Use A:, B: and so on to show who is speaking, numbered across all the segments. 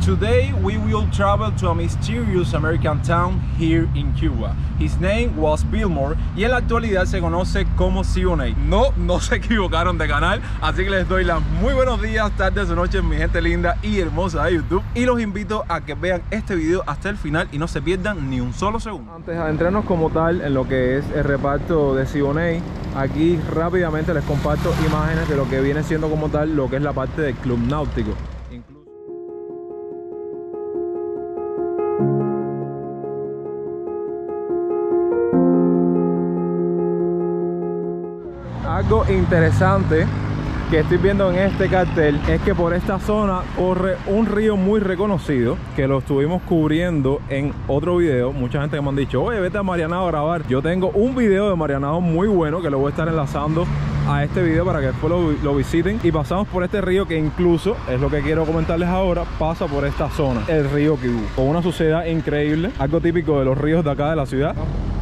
A: Today we will travel to a mysterious American town here in Cuba. His name was Billmore y en la actualidad se conoce como Siboney. No se equivocaron de canal, así que les doy las muy buenos días, tardes o noches, mi gente linda y hermosa de YouTube, y los invito a que vean este video hasta el final y no se pierdan ni un solo segundo. Antes de adentrarnos como tal en lo que es el reparto de Siboney, aquí rápidamente les comparto imágenes de lo que viene siendo como tal lo que es la parte del club náutico. Algo interesante que estoy viendo en este cartel es que por esta zona corre un río muy reconocido, que lo estuvimos cubriendo en otro video. Mucha gente me han dicho, oye, vete a Marianao a grabar. Yo tengo un video de Marianao muy bueno que lo voy a estar enlazando a este video para que después lo visiten. Y pasamos por este río que incluso, es lo que quiero comentarles ahora, pasa por esta zona, el río Quibú, con una suciedad increíble, algo típico de los ríos de acá de la ciudad.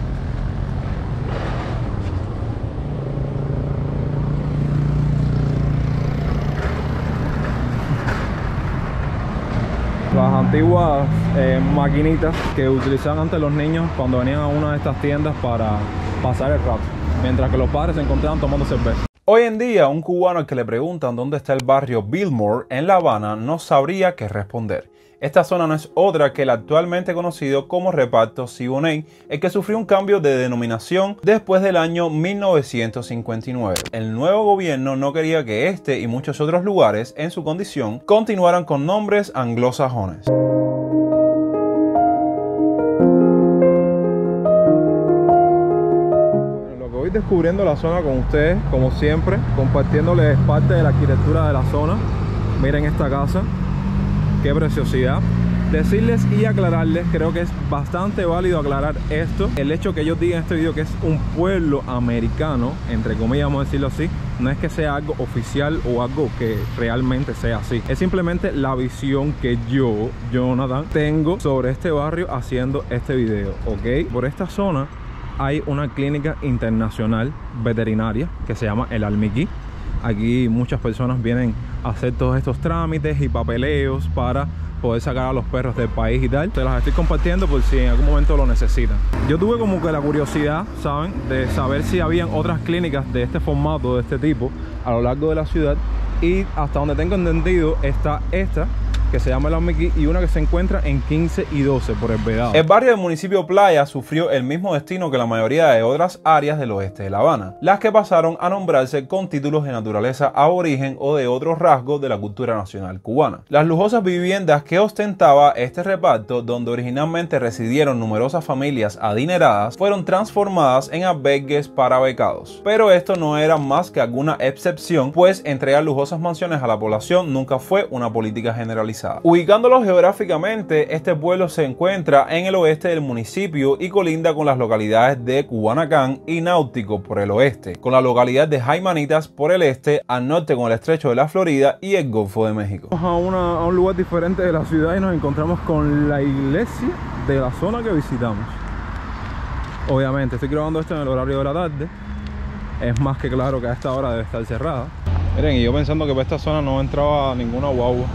A: Las antiguas maquinitas que utilizaban antes los niños cuando venían a una de estas tiendas para pasar el rato, mientras que los padres se encontraban tomando cerveza. Hoy en día, un cubano al que le preguntan dónde está el barrio Billmore en La Habana no sabría qué responder. Esta zona no es otra que el actualmente conocido como reparto Siboney, el que sufrió un cambio de denominación después del año 1959. El nuevo gobierno no quería que este y muchos otros lugares en su condición continuaran con nombres anglosajones. Lo que voy descubriendo la zona con ustedes, como siempre, compartiéndoles parte de la arquitectura de la zona. Miren esta casa. Qué preciosidad. Decirles y aclararles, creo que es bastante válido aclarar esto. El hecho que ellos digan en este video que es un pueblo americano, entre comillas, vamos a decirlo así, no es que sea algo oficial o algo que realmente sea así. Es simplemente la visión que yo, Jonathan, tengo sobre este barrio haciendo este video, ¿ok? Por esta zona hay una clínica internacional veterinaria que se llama El Almiquí. Aquí muchas personas vienen a hacer todos estos trámites y papeleos para poder sacar a los perros del país y tal. Te las estoy compartiendo por si en algún momento lo necesitan. Yo tuve como que la curiosidad, ¿saben?, de saber si habían otras clínicas de este formato, de este tipo, a lo largo de la ciudad. Y hasta donde tengo entendido está esta, que se llama El Almiquí, y una que se encuentra en 15 y 12 por el Vedado. El barrio del municipio Playa sufrió el mismo destino que la mayoría de otras áreas del oeste de La Habana, las que pasaron a nombrarse con títulos de naturaleza aborigen o de otros rasgos de la cultura nacional cubana. Las lujosas viviendas que ostentaba este reparto, donde originalmente residieron numerosas familias adineradas, fueron transformadas en albergues para becados. Pero esto no era más que alguna excepción, pues entregar lujosas mansiones a la población nunca fue una política generalizada. Ubicándolo geográficamente, este pueblo se encuentra en el oeste del municipio y colinda con las localidades de Cubanacán y Náutico por el oeste, con la localidad de Jaimanitas por el este, al norte con el estrecho de la Florida y el Golfo de México. Vamos a un lugar diferente de la ciudad y nos encontramos con la iglesia de la zona que visitamos. Obviamente estoy grabando esto en el horario de la tarde, es más que claro que a esta hora debe estar cerrada. Miren, y yo pensando que por esta zona no entraba ninguna guagua.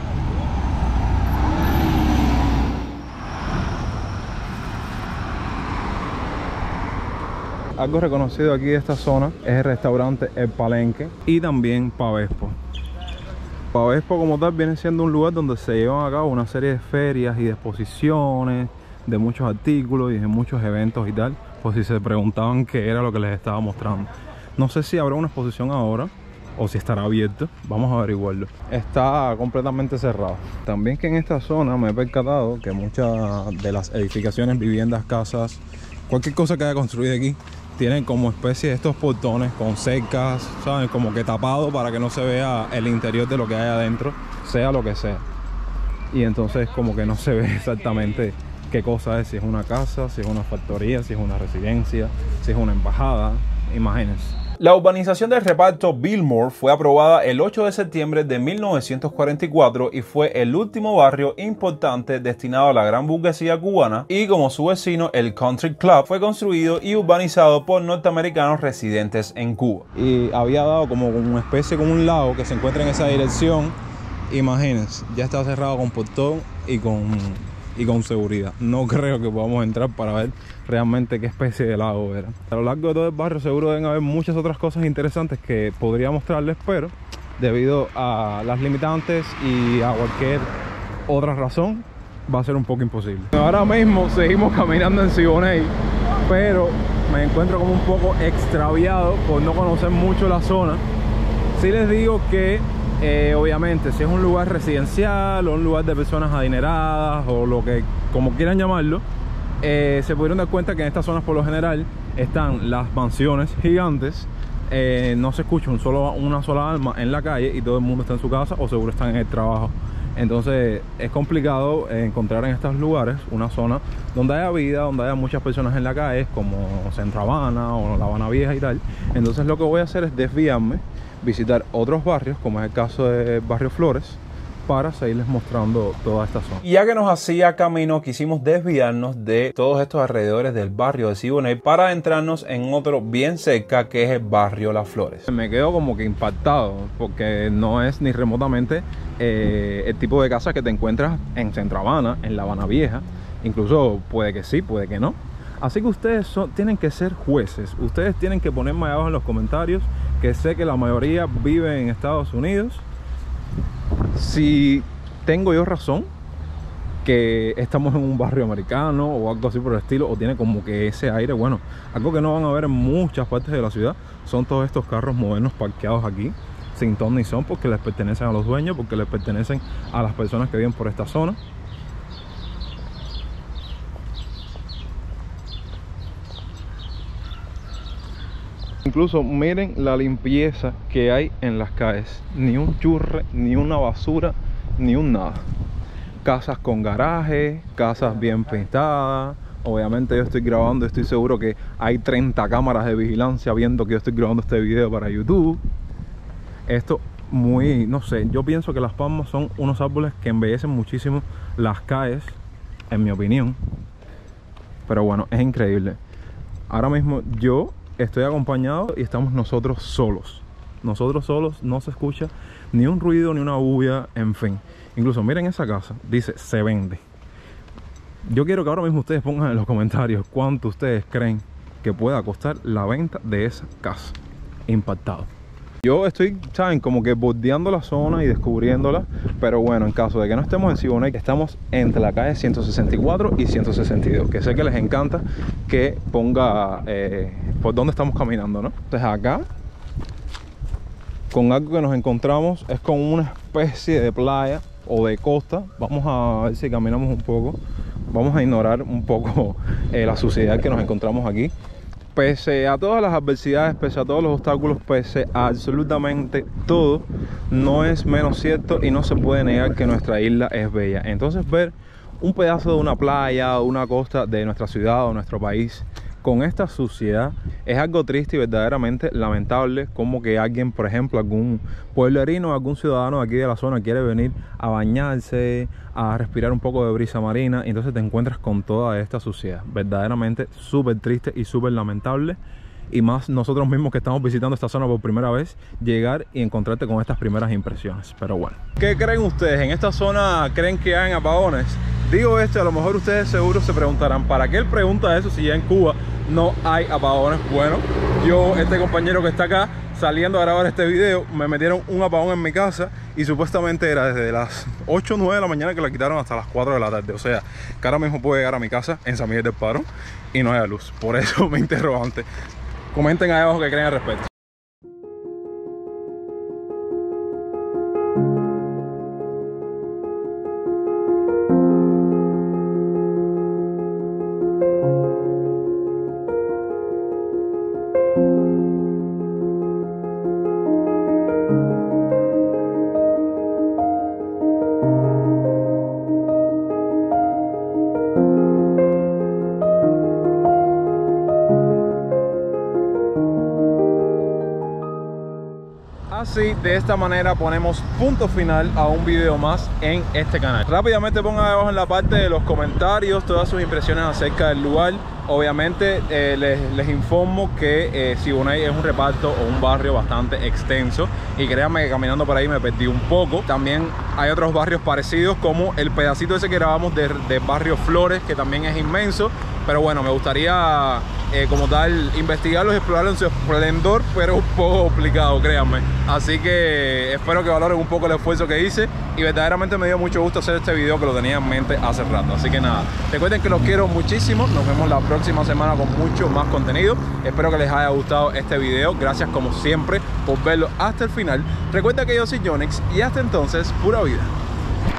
A: Algo reconocido aquí de esta zona es el restaurante El Palenque y también Pavespo. Pavespo como tal viene siendo un lugar donde se llevan a cabo una serie de ferias y de exposiciones de muchos artículos y de muchos eventos y tal, por si se preguntaban qué era lo que les estaba mostrando. No sé si habrá una exposición ahora o si estará abierto, vamos a averiguarlo. Está completamente cerrado. También que en esta zona me he percatado que muchas de las edificaciones, viviendas, casas, cualquier cosa que haya construido aquí, tienen como especie de estos portones con cercas, ¿saben? Como que tapado para que no se vea el interior de lo que hay adentro, sea lo que sea. Y entonces como que no se ve exactamente qué cosa es, si es una casa, si es una factoría, si es una residencia, si es una embajada, imagínense. La urbanización del reparto Billmore fue aprobada el 8 de septiembre de 1944 y fue el último barrio importante destinado a la gran burguesía cubana, y como su vecino el Country Club fue construido y urbanizado por norteamericanos residentes en Cuba. Y había dado como una especie, como un lago que se encuentra en esa dirección. Imagínense, ya está cerrado con portón y con seguridad. No creo que podamos entrar para ver realmente qué especie de lago era. A lo largo de todo el barrio seguro deben haber muchas otras cosas interesantes que podría mostrarles, pero debido a las limitantes y a cualquier otra razón va a ser un poco imposible. Ahora mismo seguimos caminando en Siboney, pero me encuentro como un poco extraviado por no conocer mucho la zona. Sí les digo que obviamente si es un lugar residencial o un lugar de personas adineradas o lo que como quieran llamarlo, se pudieron dar cuenta que en estas zonas por lo general están las mansiones gigantes. No se escucha una sola alma en la calle y todo el mundo está en su casa o seguro están en el trabajo. Entonces es complicado encontrar en estos lugares una zona donde haya vida, donde haya muchas personas en la calle, como Centro Habana o La Habana Vieja y tal. Entonces lo que voy a hacer es desviarme, visitar otros barrios, como es el caso de Barrio Flores, para seguirles mostrando toda esta zona. Y ya que nos hacía camino, quisimos desviarnos de todos estos alrededores del barrio de Siboney para adentrarnos en otro bien cerca, que es el barrio Las Flores. Me quedo como que impactado, porque no es ni remotamente el tipo de casa que te encuentras en Centro Habana, en La Habana Vieja. Incluso puede que sí, puede que no. Así que ustedes tienen que ser jueces. Ustedes tienen que ponerme abajo en los comentarios, que sé que la mayoría vive en Estados Unidos, si tengo yo razón, que estamos en un barrio americano o algo así por el estilo, o tiene como que ese aire. Bueno, algo que no van a ver en muchas partes de la ciudad son todos estos carros modernos parqueados aquí sin ton ni son, porque les pertenecen a los dueños, porque les pertenecen a las personas que viven por esta zona. Incluso miren la limpieza que hay en las calles. Ni un churre, ni una basura, ni un nada. Casas con garaje, casas bien pintadas. Obviamente yo estoy grabando, estoy seguro que hay 30 cámaras de vigilancia viendo que yo estoy grabando este video para YouTube. Esto muy, no sé, yo pienso que las palmas son unos árboles que embellecen muchísimo las calles, en mi opinión. Pero bueno, es increíble. Ahora mismo yo estoy acompañado y estamos nosotros solos. Nosotros solos, no se escucha ni un ruido, ni una bulla, en fin. Incluso miren esa casa, dice se vende. Yo quiero que ahora mismo ustedes pongan en los comentarios cuánto ustedes creen que pueda costar la venta de esa casa. Impactado. Yo estoy, saben, como que bordeando la zona y descubriéndola. Pero bueno, en caso de que no estemos en Siboney, estamos entre la calle 164 y 162, que sé que les encanta que ponga por dónde estamos caminando, ¿no? Entonces acá, con algo que nos encontramos, es con una especie de playa o de costa. Vamos a ver si caminamos un poco. Vamos a ignorar un poco la suciedad que nos encontramos aquí. Pese a todas las adversidades, pese a todos los obstáculos, pese a absolutamente todo, no es menos cierto y no se puede negar que nuestra isla es bella. Entonces ver un pedazo de una playa o una costa de nuestra ciudad o nuestro país con esta suciedad es algo triste y verdaderamente lamentable. Como que alguien, por ejemplo, algún pueblerino, algún ciudadano de aquí de la zona quiere venir a bañarse, a respirar un poco de brisa marina, y entonces te encuentras con toda esta suciedad. Verdaderamente súper triste y súper lamentable. Y más nosotros mismos que estamos visitando esta zona por primera vez, llegar y encontrarte con estas primeras impresiones. Pero bueno, ¿qué creen ustedes? ¿En esta zona creen que hay apagones? Digo esto, a lo mejor ustedes seguro se preguntarán, ¿para qué él pregunta eso si ya en Cuba no hay apagones? Bueno, yo, este compañero que está acá saliendo a grabar este video, me metieron un apagón en mi casa y supuestamente era desde las 8 o 9 de la mañana que la quitaron hasta las 4 de la tarde. O sea, que ahora mismo puedo llegar a mi casa en San Miguel del Paro y no haya luz. Por eso me interrogante. Comenten ahí abajo qué creen al respecto. Así, de esta manera ponemos punto final a un video más en este canal. Rápidamente pongan abajo en la parte de los comentarios todas sus impresiones acerca del lugar. Obviamente les informo que Siboney es un reparto o un barrio bastante extenso, y créanme que caminando por ahí me perdí un poco. También hay otros barrios parecidos, como el pedacito ese que grabamos de barrio Flores, que también es inmenso. Pero bueno, me gustaría como tal investigarlos y explorarlos en su esplendor, pero un poco complicado, créanme. Así que espero que valoren un poco el esfuerzo que hice, y verdaderamente me dio mucho gusto hacer este video, que lo tenía en mente hace rato. Así que nada, recuerden que los quiero muchísimo. Nos vemos la próxima semana con mucho más contenido. Espero que les haya gustado este video. Gracias como siempre por verlo hasta el final. Recuerda que yo soy Yonex, y hasta entonces, pura vida.